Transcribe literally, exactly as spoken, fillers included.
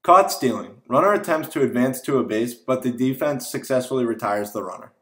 Caught stealing. Runner attempts to advance to a base, but the defense successfully retires the runner.